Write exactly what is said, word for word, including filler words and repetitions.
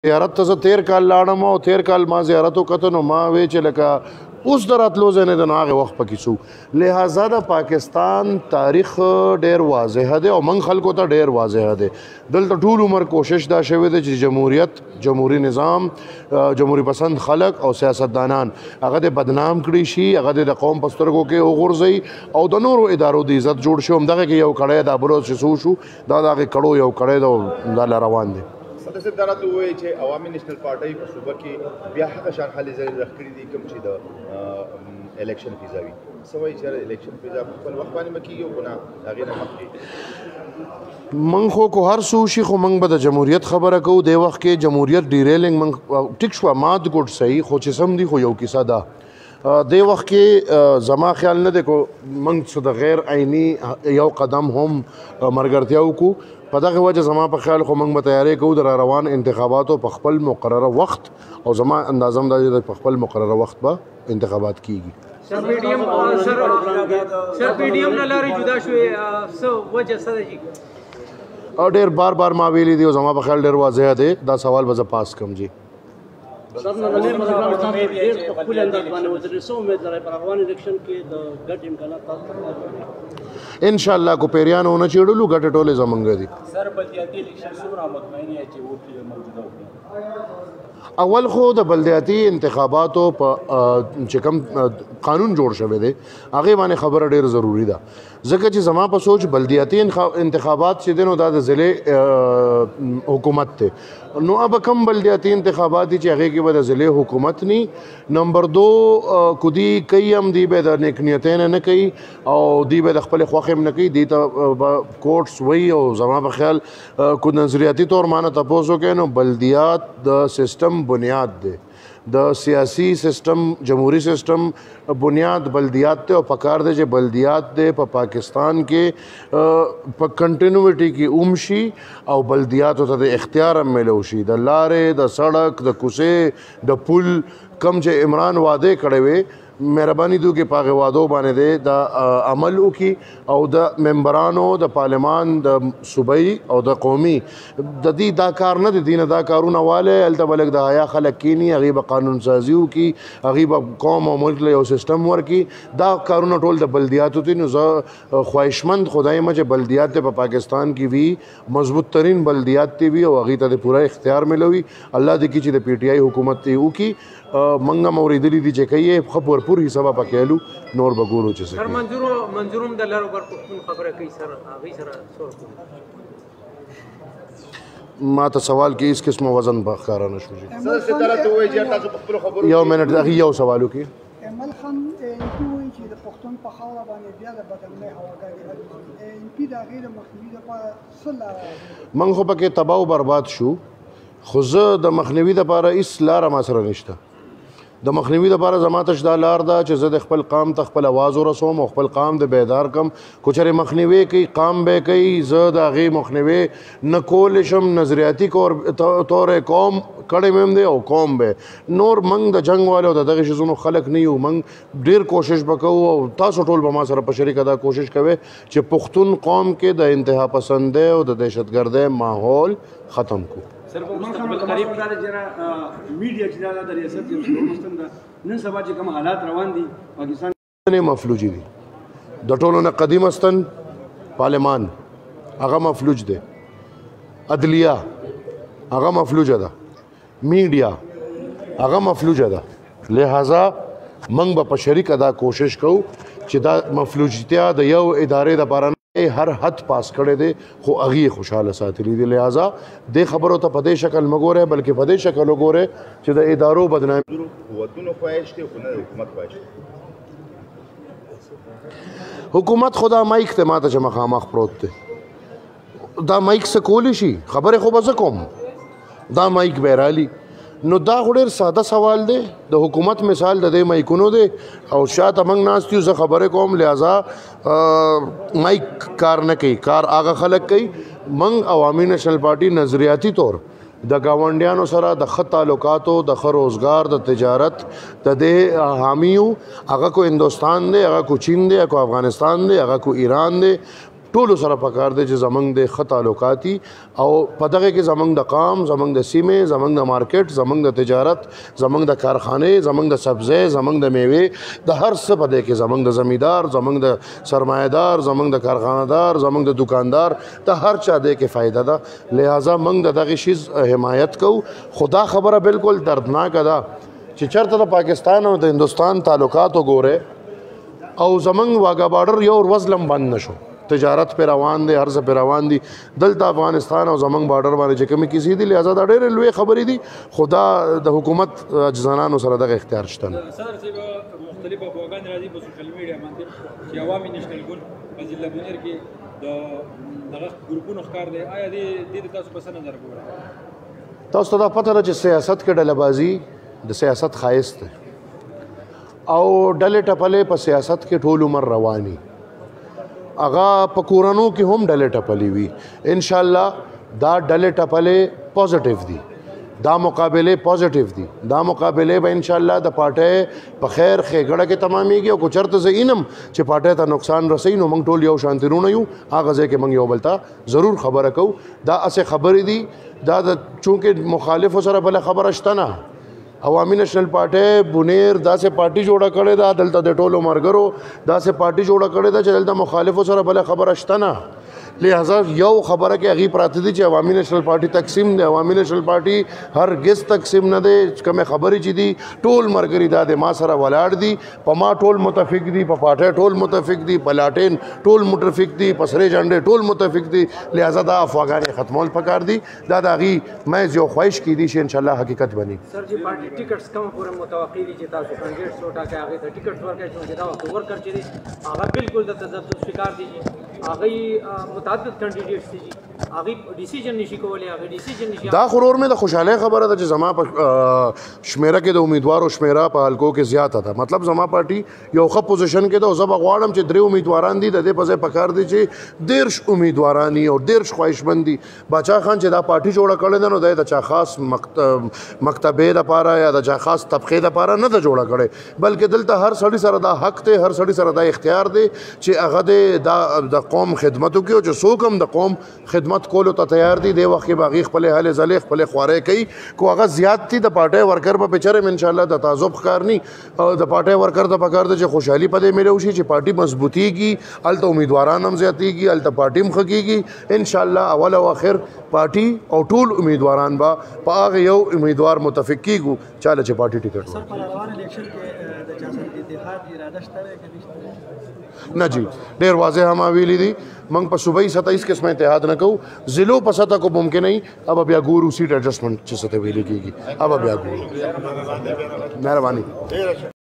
زیارت ته زه تیر کال لاړم او تیر کال ما زیارت وکړه نو ما وی چې لکه اوس د راتلو ځای نه دی نو هغې وخت پکې څو لہذا د پاکستان تاریخ ډېر واضح دی او موږ خلکو ته ډېر واضح دی دلته ټول عمر کوشش دا شوی دی چې جمهوریت جمهوري نظام جمهوري پسند خلک او سیاستدانان هغه د بدنام کړي شي هغه د قوم په سترګو کې وغورځوي او د نورو ادارو د عزت جوړ شي همدغه کې یو کړی دا بلوز چې څه وشو دا د هغې کړو یو کړی دی دا له روان دی صاحب دا راته ووایي چې عوامي نیشنل پارټۍ په صوبه کې بیا هغه شان هلې ځلې رخ کړي دي کوم چې د الیکشن فیضا وي څه وایي چې الیکشن فیضا په خپل وخت باندې مه کېږي او که نه هغې نه مخکې موږ خو که هر څه وشي خو موږ به د جمهوریت خبره کوو دې وخت کې جمهوریت ډیریلنګ موږ ټیک شوه مات ګوډ صحیح خو چې سم دي خو یو کیسه ده دې وخت کې زما خیال نه دی کو موږ څه د غیر عیني یو قدم هم ملګرتیا وکړو په دغه وجه زما په خیال خو موږ به تیاری کوو د را روان انتخاباتو په خپل مقرره وخت او زما اندازه هم دا چې په خپل مقرره وخت به انتخابات کیږي سر پی ډي ایم سر سر پی ډي ایم نه لارې جدا شوې څه وجه څه ده جي او ډېر بار بار ما ویلي دي او زما په خیال ډېر واضح دی دا سوال به زه پاس کړم جی سر نو نظیر مطلب تاسو ډېر په خپل انداز باندې وځي سو امید لري پر افغان الیکشن کې د ګټ امکانات تاسو ان شاء الله کو پیریان ونه چېړلو ګټه ټولې زمونږ دي سر بلدیاتي الیکشن څومره مطمئن یې چې وکړي موجوده وکړي اول خو د بلدیاتي انتخاباتو په چې کوم قانون جوړ شوی دی هغې باندې خبره ډېر ضروري ده ځکه چې زما په سوچ بلدیاتي انتخابات چې دی نو دا د ضلع حکومت دی نو اب کم بلدیاتي انتخابات دي چې هغې کې به د ضلع حکومت نی نمبر دو کدی کوي هم دی به د نیک نیتۍ نه نه کوي او دی به د خپلې خوښې هم نه کوي دی ته کوټس وایي او زما په خیال کو نظریاتي طور مانه تپوس وکړئ نو بلدیات د سسټم بنیاد دی د سیاسی سسټم جمهوری سسټم بنیاد بلدیات ته او پکار دی چې بلدیات دی په پاکستان کې په کنټینوټي کې اوم شي او بلدیاتو ته د اختیار هم میلو شي د لارې د سړک د کوڅې د پل کم چې عمران وعده کړی وی مهرباني دو کې پاغه وادو باندې دی د عمل وکړي او د ممبرانو د پارلمان د صوبایي او د قومي د دې دا کار نه دی دینه دا کارونه واله هلته به لږ د حیا خلک کینی هغې به قانون سازي وکړي هغې به قوم او ملک له یو سیسټم ورکړي دا کارونه ټول د بلدیاتو دي نو زه خواهشمند خدای یم چې بلدیات په پاکستان کې وي مضبوط ترین بلدیات تی وي او هغې ته د پوره اختیار ملوي الله دې کړي چې د پی ټي آی حکومت تی وکړي منګه هم اورېدلي دي چې کوي ښه پورپور حسابه پکې هلو نور به ګورو چې څه سر منظور منظور هم د لارو بر پښتون خبره کوي سر هغې سره څه ما ته سوال کې هېڅ قسمه وزن به ښکاره نه شو څه دا راته ووایي چې تاسو په خپلو خبرو یو منټ هغې یو سوال وکړي ایمل خان امپي وایي چې د پښتون په خاوره باندې بیا د بدنۍ هواګانې راځي امپي د هغې د مخنیوي لپاره څه لاره موږ خو پکې تباه او برباد شو خو زه د مخنیوي دپاره هېڅ لاره ما سره نشته د مخنیوي لپاره زما ته دا لار ده چې زه د خپل قام ته خپل اواز ورسوم او خپل قام د بیدار کم کو چېرې مخنیوي کوي قام به کوي زه د هغې مخنیوي نه کولی شم نظریاتي طورې قوم کړی مې هم دی او قوم به نور موږ د جنګ والو د دغې شیزونو خلک نه یو موږ ډېر کوشش به کوو او تاسو ټول به ما سره په شریکه دا کوشش کوئ چې پښتون قوم کې د انتها پسندۍ او د دهشتګردۍ ماحول ختم کړو میډیا چې دا د ریاست نن سبا چې کوم حالات روان دي پاکستان مفلوجي دي د ټولو نه قدیم استن پارلمان هغه مفلوج دی عدلیه هغه مفلوجه ده میډیا هغه مفلوجه ده لہذا موږ به په شریکه دا کوشش کوو چې دا مفلوجتیا د یو ادارې دپاره هر حد پاس کړی دی خو هغې خوشحاله ساتلي دي لہذا دې خبرو ته په دې شکل مه ګورئ بلکې په دې شکل وګورئ چې د ادارو بدنامي قوتونو خواهش دی خو نه د حکومت خواهش حکومت خو دا مایک ته ما ته چې مخامخ پروت دی دا مایک څه کولی شي خبرې خو به زه کوم دا مایک به رالي نو دا خو ډېر ساده سوال دی د حکومت مثال د دې مایکونو دی او شاته موږ ناست یو زه خبرې کوم لہذا مایک کار نه کوي کار هغه خلک کوي موږ عوامي نیشنل پارټي نظریاتي طور د ګاونډیانو سره د ښه تعلقاتو د ښه روزګار د تجارت د دې حامی یو هغه کو هندوستان دی هغه کو چین دی هغه کو افغانستان دی هغه کو ایران دی ټولو سره پکار دی چې زمونږ د ښه تعلقات او په دغه کې زمونږ د قام زمونږ د سیمې زمونږ د مارکیټ زمونږ د تجارت زمونږ د کارخانې زمونږ د سبزی زمونږ د میوې د هر څه په دې کې زمونږ د زمیندار زمونږ د سرمایه‌دار زمونږ د کارخانه‌دار زمونږ د دکاندار د هر چا دې کې فایده ده لہذا موږ د دغه شیز حمایت کوو خدا خبره بالکل دردناک ده چې چېرته د پاکستان او د هندوستان تعلقات وګوره او زمونږ واګه بارډر یو ورځ لم بند نشو تجارت پہ روان دي هر څه پہ روان دي دلته افغانستان او زمونږ بارډر باندې چې کومې کیسې دي لہذا دا ډېرې لوی خبرې دي خدا د حکومت ځوانانو سره دغه اختیار شته نه صدر صاحب مختلف افواهان راځي په سوشل میډیا باندې چې عوامي نېشنل ګوند په ضلع بونیر کې د دغه ګروپونو ښکار دی آیا دې دې تاسو په څه نظر ګورئ تاسو ته دا پته ده چې سیاست کې ډلهبازي د سیاست ښایست دی او ډلې ټپلې په سیاست کې ټول عمر رواني هغه په کورونو کې هم ډلې ټپلې وي ان شاء الله دا ډلې ټپلې پوزټیو دي دا مقابله پوزټیو دي دا مقابله به ان شاء الله د پارټۍ په خیر ښېګړه کې تمامېږي او کو چرته زه اینم چې پارټۍ ته نقصان رسوي نو موږ ټول یو شانتي رونه یو هغه ځای کې موږ یو بل ته ضرور خبره کوو دا اسې خبرې دي دا د چونکې مخالفو سره بله خبره شته نه عوامي نېشنل پارټۍ بونیر داسې پارټي جوړه کړې ده دلته د ټولو مرګرو داسې پارټي جوړه کړې ده چې دلته مخالفو سره بله خبره شته نه لہذا یو خبره کې هغې پراته دي چې عوامي نېشنل پارټي تقسیم دی عوامي نېشنل پارټي هرګز تقسیم نه دی کومې خبرې چې دي ټول ملګري دا د ما سره ولاړ دي په ما ټول متفق دي په پارټۍ ټول متفق دي په لاټین ټول متفق دي په سرې جنډې ټول متفق دي لہذا دا افواهګانې ختمول پکار دي دا د هغې محض یو خواهش کیدی شي انشاءالله حقیقت بني سر جی پارټي ټیکټس کوم پورې متوقع دي چې تاسو کینډیډیټس وټاکئ هغې ته ټیکټس ورکړئ چې دا ورته ورکړ چې دی هغه بالکل د تذبذب شکار دي هغې متعدد کینډیډیټس دي هغې ډیسیژن نشي کولی هغې ډیسیژن نشي دا خورور مې د خوشحالۍ خبره ده چې زما په شمیره کې د امیدوارو شمیره په حلقو کې زیاته ده مطلب زما پارټي یو ښه پوزیشن کې ده او زه به غواړم چې درې امیدواران دي د دې په ځای پکار دي چې دېرش امیدواران او دېرش خواهشمند دي باچا خان چې دا پارټي جوړه کړې ده نو دی د چا خاص مکتبې دپاره یا د چا خاص طبقې دپاره نه ده جوړه کړې بلکې دلته هر سړي سره دا حق دی هر سړي سره دا اختیار دی چې هغه د دا د قوم خدمت وکړي او چې څوک هم د قوم خدمت کولو ته تیار دي دې وخت کې به هغې خپلې هلې ځلې خپلې خوارۍ کوي کو هغه زیات دي د پارټۍ ورکر به بېچاره م انشاءالله د تعصب ښکار ني او د پارټۍ ورکر ته پکار ده چې خوشحالي په دې میلو شي چې پارټي مضبوطېږي هلته امیدواران هم زیاتېږي هلته پارټي هم ښه کېږي انشاءالله اول او اخر پارټي او ټول امیدواران به په هغه یو امیدوار متفق کېږو چاله چې پارټي ټکټ سر په روان الیکشن کې د چا سره د اتحاد اراده شته دی که نشته نه جی ډېر واضح هم ویلي دي موږ په صوبایي سطح هېڅ قسمه اتحاد نه کوو ضلعو په سطح کو ممکن نه اب بیا ګورو سیټ ایډجسټمنټ چې څه ته ویلې کېږي اب بیا ګورو مهرباني